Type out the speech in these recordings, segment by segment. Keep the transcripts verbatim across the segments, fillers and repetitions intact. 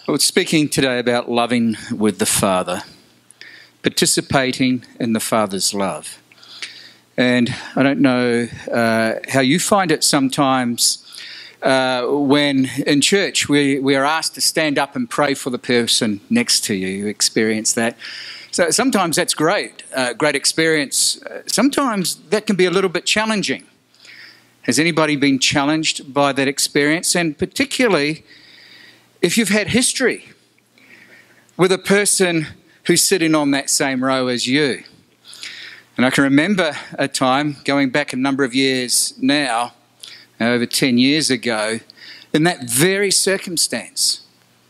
We're speaking today about loving with the Father, participating in the Father's love. And I don't know uh, how you find it sometimes uh, when in church we, we are asked to stand up and pray for the person next to you. You experience that. So sometimes that's great, uh, great experience. Uh, sometimes that can be a little bit challenging. Has anybody been challenged by that experience? And particularly if you've had history with a person who's sitting on that same row as you. And I can remember a time, going back a number of years now, over ten years ago, in that very circumstance.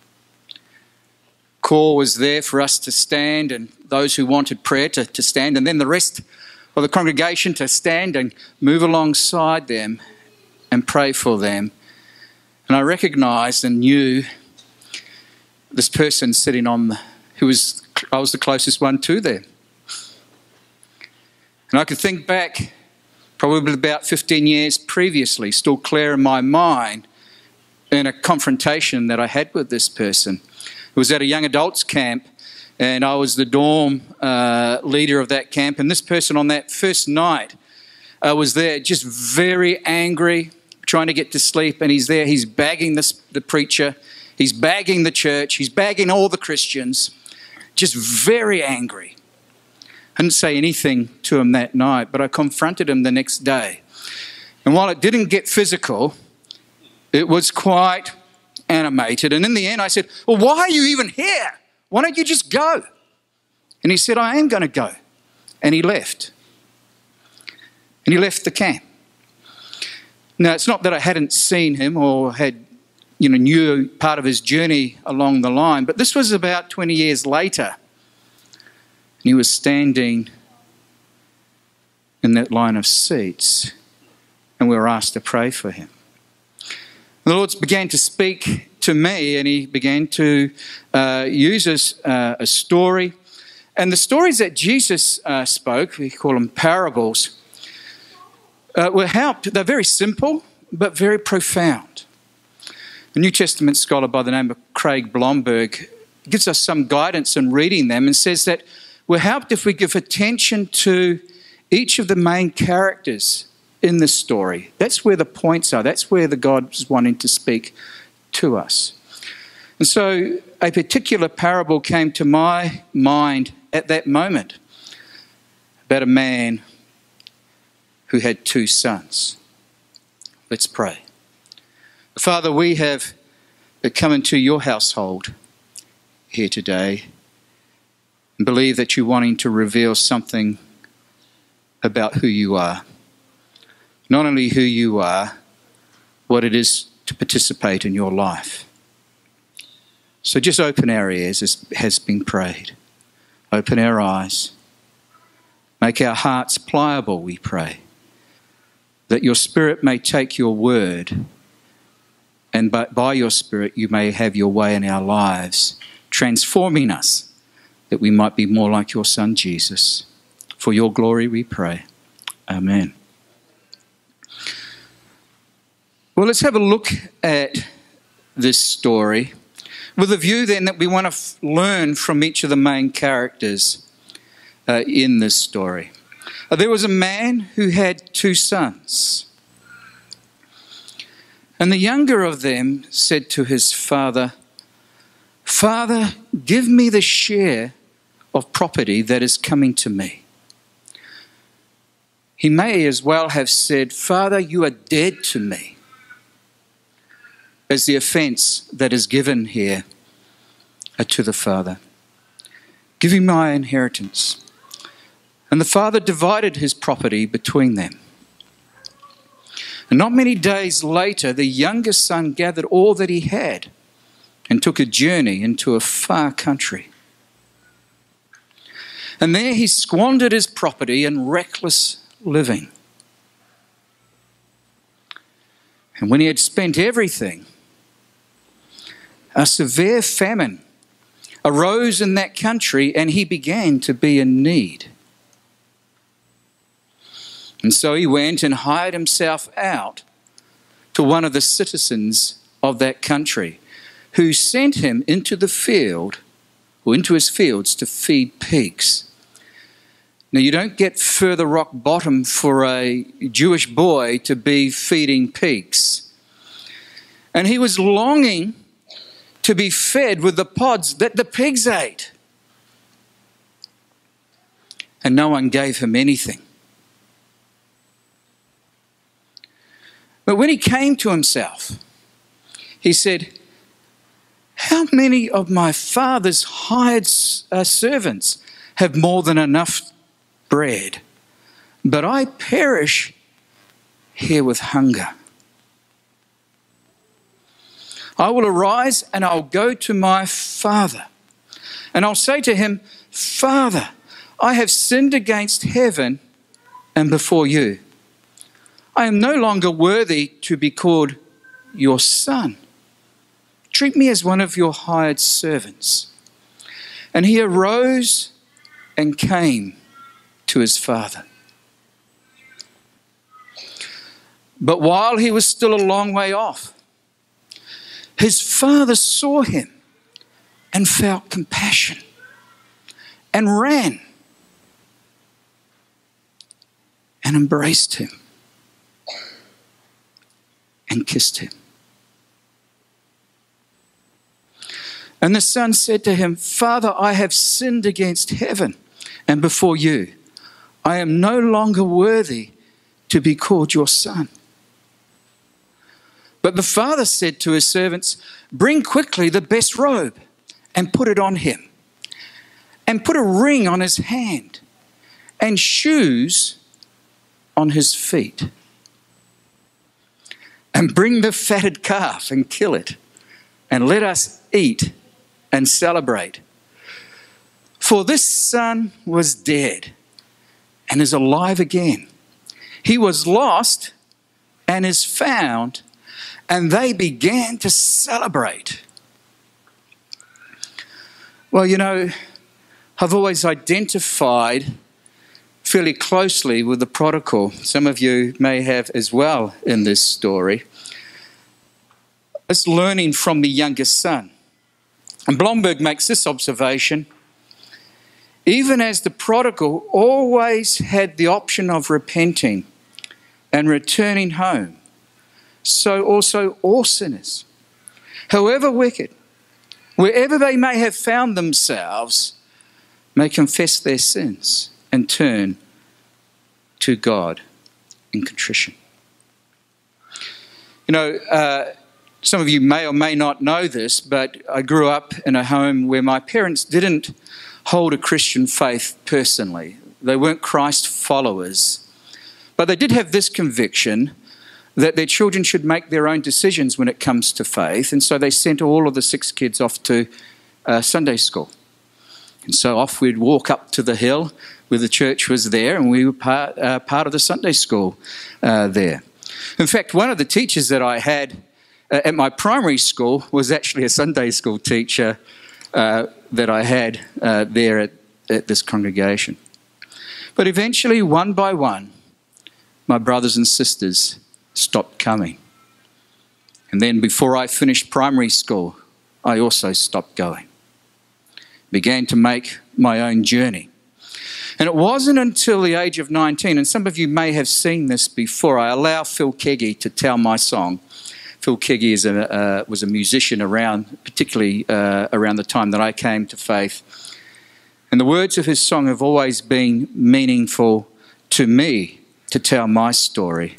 Call was there for us to stand, and those who wanted prayer to, to stand, and then the rest of the congregation to stand and move alongside them and pray for them. And I recognised and knew this person sitting on, the, who was, I was the closest one to them. And I could think back probably about fifteen years previously, still clear in my mind, in a confrontation that I had with this person. It was at a young adults camp, and I was the dorm uh, leader of that camp. And this person on that first night uh, was there just very angry, trying to get to sleep. And he's there, he's bagging this, the preacher, he's bagging the church, he's bagging all the Christians, just very angry. I didn't say anything to him that night, but I confronted him the next day. And while it didn't get physical, it was quite animated. And in the end, I said, well, why are you even here? Why don't you just go? And he said, I am going to go. And he left. And he left the camp. Now, it's not that I hadn't seen him or had, you know, knew part of his journey along the line, but this was about twenty years later. And he was standing in that line of seats, and we were asked to pray for him. And the Lord began to speak to me, and he began to uh, use a, uh, a story. And the stories that Jesus uh, spoke, we call them parables, uh, were helped. They're very simple, but very profound. A New Testament scholar by the name of Craig Blomberg gives us some guidance in reading them and says that we're helped if we give attention to each of the main characters in the story. That's where the points are. That's where the God is wanting to speak to us. And so a particular parable came to my mind at that moment about a man who had two sons. Let's pray. Father, we have come into your household here today and believe that you're wanting to reveal something about who you are. Not only who you are, what it is to participate in your life. So just open our ears as has been prayed. Open our eyes. Make our hearts pliable, we pray. That your Spirit may take your word, and by, by your Spirit you may have your way in our lives, transforming us, that we might be more like your Son Jesus. For your glory we pray. Amen. Well, let's have a look at this story with a view then that we want to f- learn from each of the main characters uh, in this story. Uh, there was a man who had two sons. And the younger of them said to his father, Father, give me the share of property that is coming to me. He may as well have said, Father, you are dead to me, as the offence that is given here to the father. Give me my inheritance. And the father divided his property between them. And not many days later, the youngest son gathered all that he had and took a journey into a far country. And there he squandered his property in reckless living. And when he had spent everything, a severe famine arose in that country, and he began to be in need. And so he went and hired himself out to one of the citizens of that country, who sent him into the field, or into his fields, to feed pigs. Now, you don't get further rock bottom for a Jewish boy to be feeding pigs. And he was longing to be fed with the pods that the pigs ate. And no one gave him anything. But when he came to himself, he said, how many of my father's hired uh, servants have more than enough bread, but I perish here with hunger? I will arise and I'll go to my father, and I'll say to him, Father, I have sinned against heaven and before you. I am no longer worthy to be called your son. Treat me as one of your hired servants. And he arose and came to his father. But while he was still a long way off, his father saw him and felt compassion and ran and embraced him and kissed him. And the son said to him, Father, I have sinned against heaven and before you. I am no longer worthy to be called your son. But the father said to his servants, bring quickly the best robe and put it on him, and put a ring on his hand and shoes on his feet. And bring the fatted calf and kill it, and let us eat and celebrate. For this son was dead and is alive again. He was lost and is found, and they began to celebrate. Well, you know, I've always identified fairly closely with the prodigal. Some of you may have as well in this story. It's learning from the youngest son. And Blomberg makes this observation: even as the prodigal always had the option of repenting and returning home, so also all sinners, however wicked, wherever they may have found themselves, may confess their sins and turn to God in contrition. You know, uh, some of you may or may not know this, but I grew up in a home where my parents didn't hold a Christian faith personally. They weren't Christ followers, but they did have this conviction that their children should make their own decisions when it comes to faith, and so they sent all of the six kids off to uh, Sunday school. And so off we'd walk up to the hill where the church was there, and we were part, uh, part of the Sunday school uh, there. In fact, one of the teachers that I had uh, at my primary school was actually a Sunday school teacher uh, that I had uh, there at, at this congregation. But eventually, one by one, my brothers and sisters stopped coming. And then before I finished primary school, I also stopped going. Began to make my own journey. And it wasn't until the age of nineteen, and some of you may have seen this before, I allow Phil Keggy to tell my song. Phil Keggy is a, uh, was a musician around, particularly uh, around the time that I came to faith. And the words of his song have always been meaningful to me to tell my story.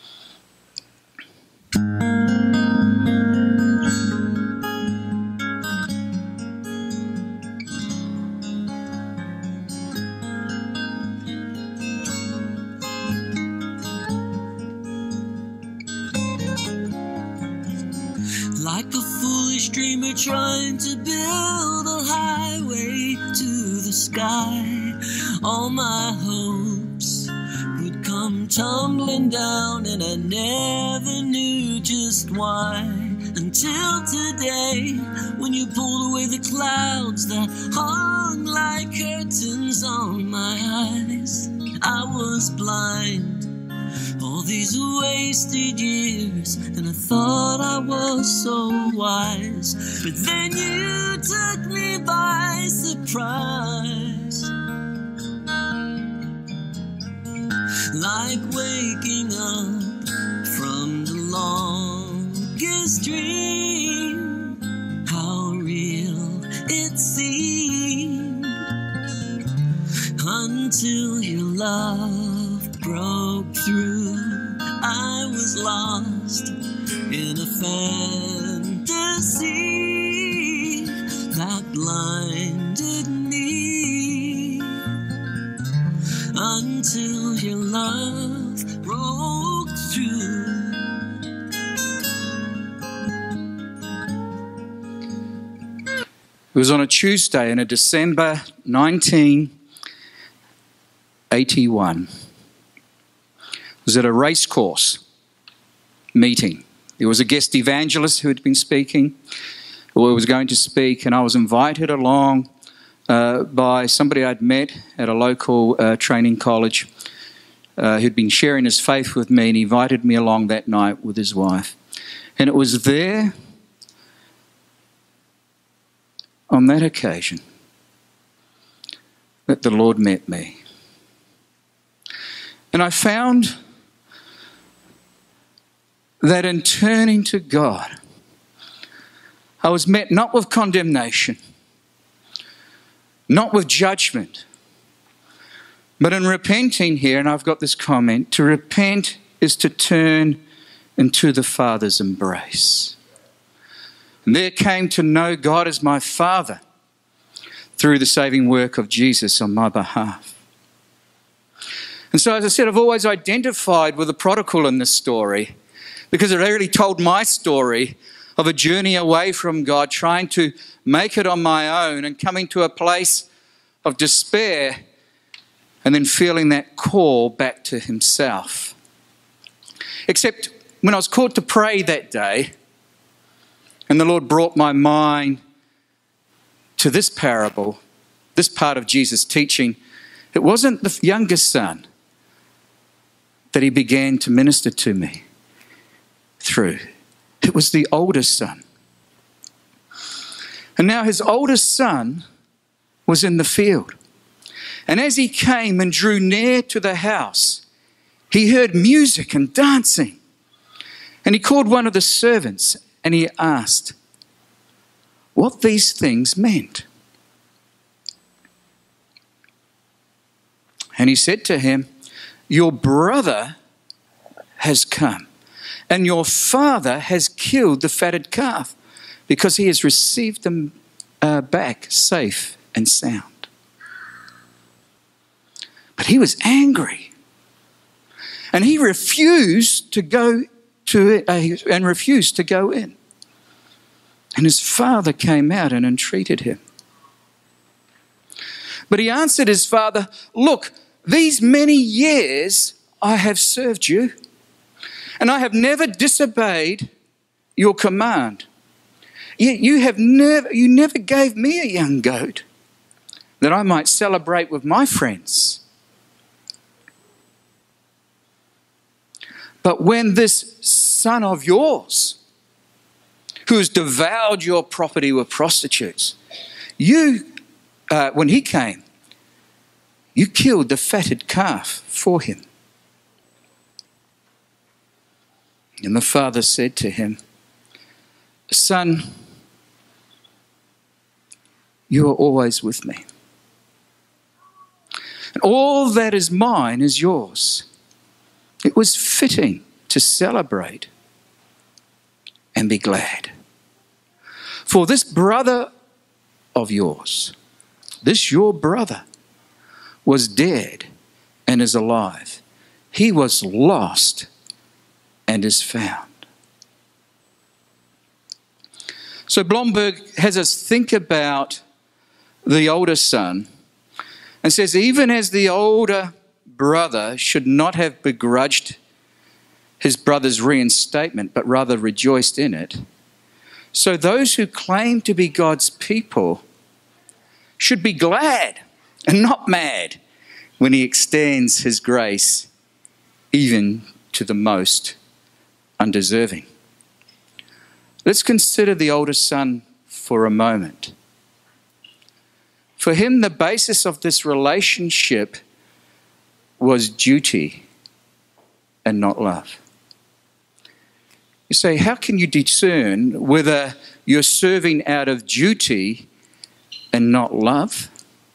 Like a foolish dreamer trying to build a highway to the sky, all my hopes would come tumbling down, and I never knew just why. Until today, when you pulled away the clouds that hung like curtains on my eyes, I was blind. All these wasted years, and I thought I was so wise, but then you took me by surprise. Like waking up from the longest dream, how real it seemed, until your love broke through. I was lost in a fantasy that blinded me, until your love broke through. It was on a Tuesday in a December nineteen eighty-one. It was at a racecourse meeting. There was a guest evangelist who had been speaking, or was going to speak, and I was invited along uh, by somebody I'd met at a local uh, training college uh, who'd been sharing his faith with me, and he invited me along that night with his wife. And it was there, on that occasion, that the Lord met me. And I found that in turning to God, I was met not with condemnation, not with judgment, but in repenting here, and I've got this comment, to repent is to turn into the Father's embrace. And there came to know God as my Father through the saving work of Jesus on my behalf. And so, as I said, I've always identified with the prodigal in this story, because it really told my story of a journey away from God, trying to make it on my own and coming to a place of despair and then feeling that call back to himself. Except when I was called to pray that day, and the Lord brought my mind to this parable, this part of Jesus' teaching, it wasn't the youngest son that he began to minister to me through. It was the oldest son. And now his oldest son was in the field. And as he came and drew near to the house, he heard music and dancing. And he called one of the servants and he asked what these things meant. And he said to him, "Your brother has come, and your father has killed the fatted calf, because he has received them uh, back safe and sound." But he was angry, and he refused to go to uh, and refused to go in. And his father came out and entreated him. But he answered his father, "Look, these many years I have served you, and I have never disobeyed your command. Yet you have never, you never gave me a young goat that I might celebrate with my friends. But when this son of yours, who has devoured your property with prostitutes, you, uh, when he came, you killed the fatted calf for him." And the father said to him, "Son, you are always with me, and all that is mine is yours. It was fitting to celebrate and be glad. For this brother of yours, this your brother, was dead and is alive. He was lost and is found." So Blomberg has us think about the older son and says, even as the older brother should not have begrudged his brother's reinstatement, but rather rejoiced in it, so those who claim to be God's people should be glad and not mad when he extends his grace even to the most undeserving. Let's consider the oldest son for a moment. For him, the basis of this relationship was duty and not love. You say, how can you discern whether you're serving out of duty and not love?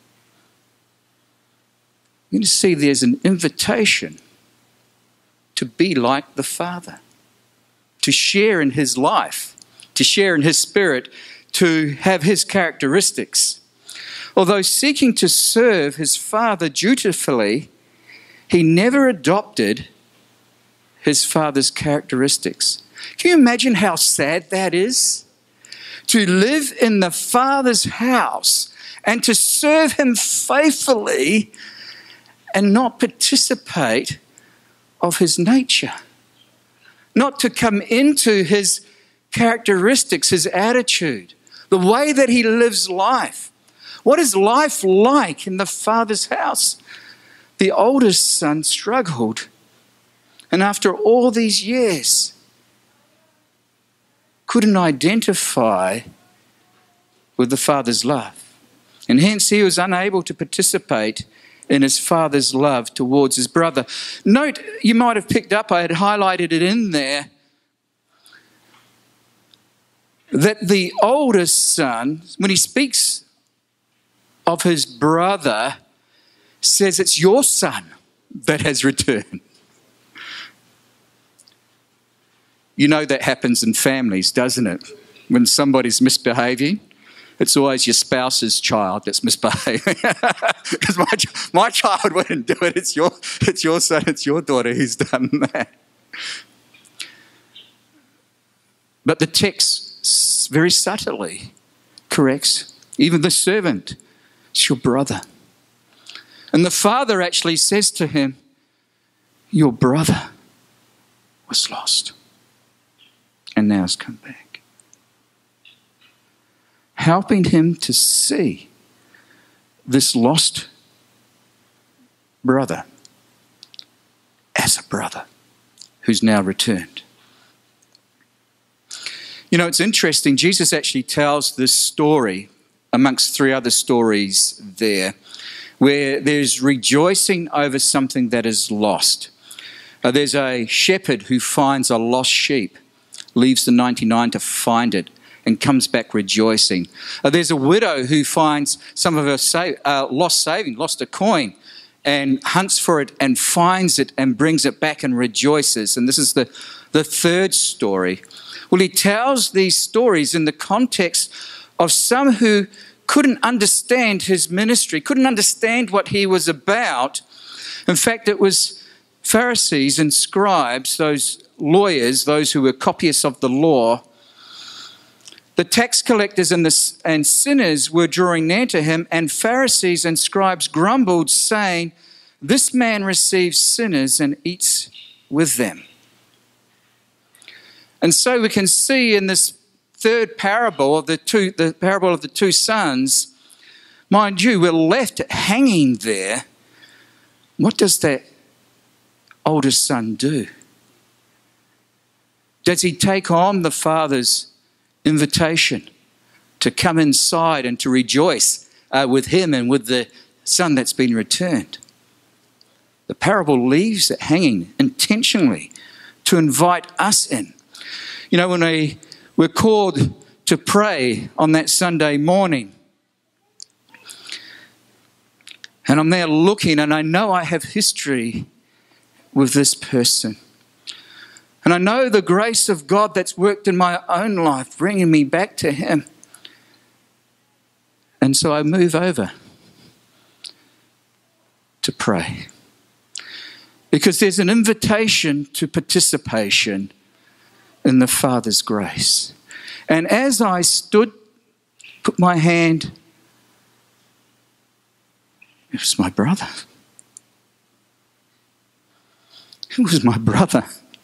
You're going to see there's an invitation to be like the Father, to share in his life, to share in his spirit, to have his characteristics. Although seeking to serve his Father dutifully, he never adopted his Father's characteristics. Can you imagine how sad that is? To live in the Father's house and to serve him faithfully and not participate of his nature. Not to come into his characteristics, his attitude, the way that he lives life. What is life like in the Father's house? The oldest son struggled. And after all these years, couldn't identify with the Father's love. And hence he was unable to participate in his Father's love towards his brother. Note, you might have picked up, I had highlighted it in there, that the oldest son, when he speaks of his brother, says it's your son that has returned. You know that happens in families, doesn't it? When somebody's misbehaving, it's always your spouse's child that's misbehaving. Because my, my child wouldn't do it. It's your, it's your son, it's your daughter who's done that. But the text very subtly corrects even the servant. It's your brother. And the father actually says to him, your brother was lost and now has come back. Helping him to see this lost brother as a brother who's now returned. You know, it's interesting. Jesus actually tells this story amongst three other stories there where there's rejoicing over something that is lost. Uh, there's a shepherd who finds a lost sheep, leaves the ninety-nine to find it, and comes back rejoicing. Uh, there's a widow who finds some of her sa- uh, lost saving, lost a coin, and hunts for it and finds it and brings it back and rejoices. And this is the, the third story. Well, he tells these stories in the context of some who couldn't understand his ministry, couldn't understand what he was about. In fact, it was Pharisees and scribes, those lawyers, those who were copyists of the law. The tax collectors and, the, and sinners were drawing near to him, and Pharisees and scribes grumbled, saying, this man receives sinners and eats with them. And so we can see in this third parable of the two, the parable of the two sons, mind you, we're left hanging there. What does that oldest son do? Does he take on the father's invitation to come inside and to rejoice uh, with him and with the son that's been returned? The parable leaves it hanging intentionally to invite us in. You know, when we, we're called to pray on that Sunday morning, and I'm there looking, and I know I have history with this person. And I know the grace of God that's worked in my own life, bringing me back to him. And so I move over to pray. Because there's an invitation to participation in the Father's grace. And as I stood, put my hand, it was my brother. It was my brother.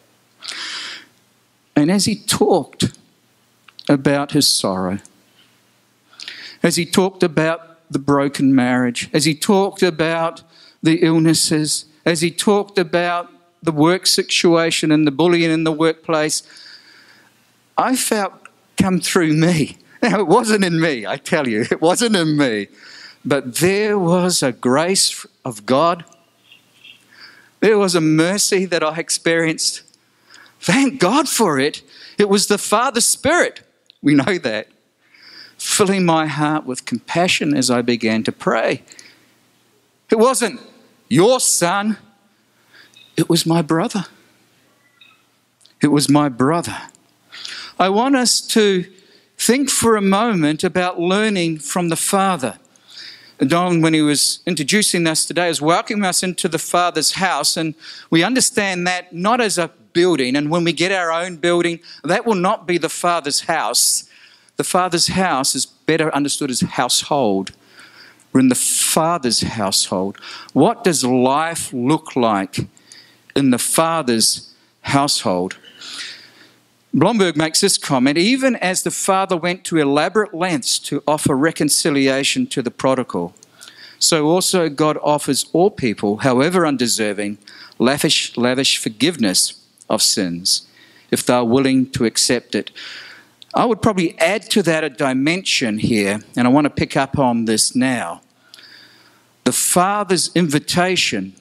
And as he talked about his sorrow, as he talked about the broken marriage, as he talked about the illnesses, as he talked about the work situation and the bullying in the workplace, I felt come through me. Now, it wasn't in me, I tell you, it wasn't in me. But there was a grace of God. There was a mercy that I experienced. Thank God for it. It was the Father's Spirit, we know that, filling my heart with compassion as I began to pray. It wasn't your son, it was my brother. It was my brother. I want us to think for a moment about learning from the Father. Don, when he was introducing us today, was welcoming us into the Father's house, and we understand that not as a building, and when we get our own building, that will not be the Father's house. The Father's house is better understood as household. We're in the Father's household. What does life look like in the Father's household? Blomberg makes this comment: even as the Father went to elaborate lengths to offer reconciliation to the prodigal, so also God offers all people, however undeserving, lavish, lavish forgiveness of sins, if they are willing to accept it. I would probably add to that a dimension here, and I want to pick up on this now. The Father's invitation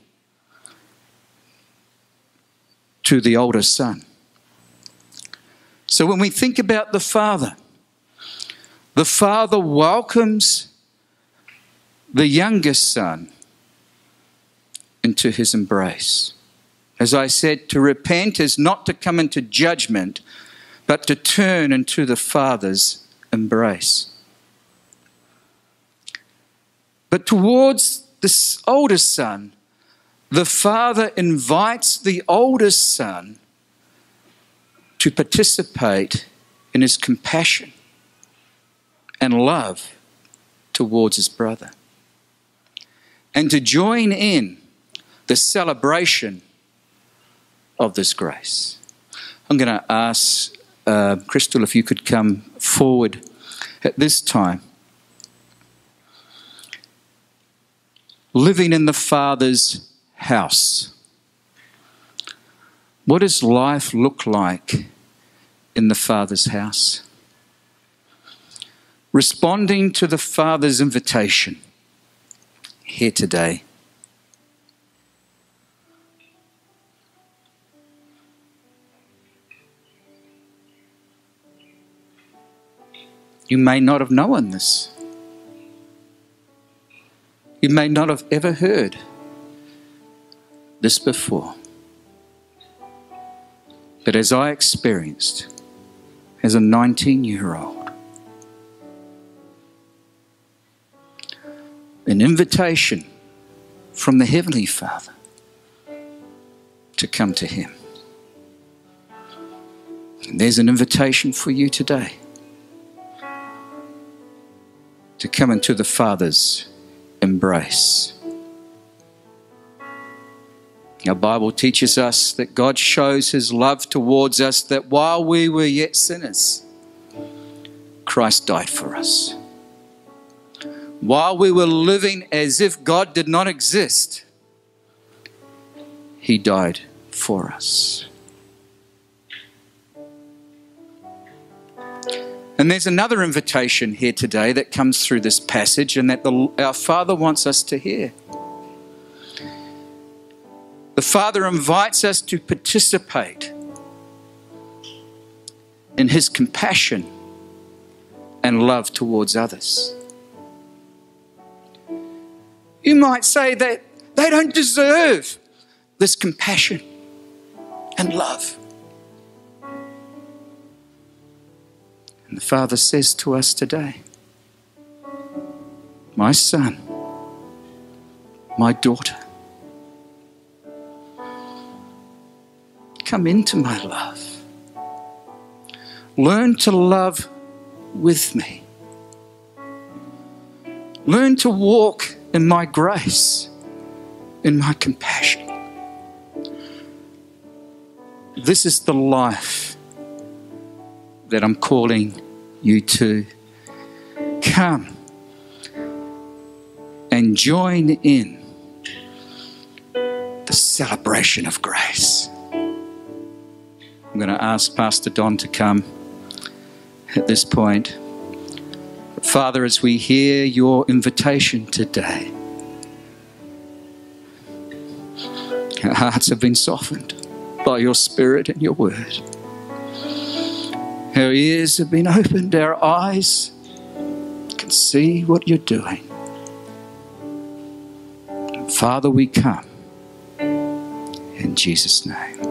to the older son. So when we think about the Father, the Father welcomes the youngest son into his embrace. As I said, to repent is not to come into judgment, but to turn into the Father's embrace. But towards this oldest son, the Father invites the oldest son to participate in his compassion and love towards his brother, and to join in the celebration of this grace. I'm going to ask uh, Crystal if you could come forward at this time. Living in the Father's house. What does life look like in the Father's house? Responding to the Father's invitation here today. You may not have known this. You may not have ever heard this before. But as I experienced as a nineteen-year-old, an invitation from the Heavenly Father to come to Him. And there's an invitation for you today to come into the Father's embrace. Our Bible teaches us that God shows His love towards us, that while we were yet sinners, Christ died for us. While we were living as if God did not exist, He died for us. And there's another invitation here today that comes through this passage, and that the, our Father wants us to hear. The Father invites us to participate in His compassion and love towards others. You might say that they don't deserve this compassion and love. And the Father says to us today, my son, my daughter, come into my love. Learn to love with me. Learn to walk in my grace, in my compassion. This is the life that I'm calling you to. Come and join in the the celebration of grace. I'm going to ask Pastor Don to come at this point. Father, as we hear your invitation today, our hearts have been softened by your Spirit and your word. Our ears have been opened, our eyes can see what you're doing. Father, we come in Jesus' name.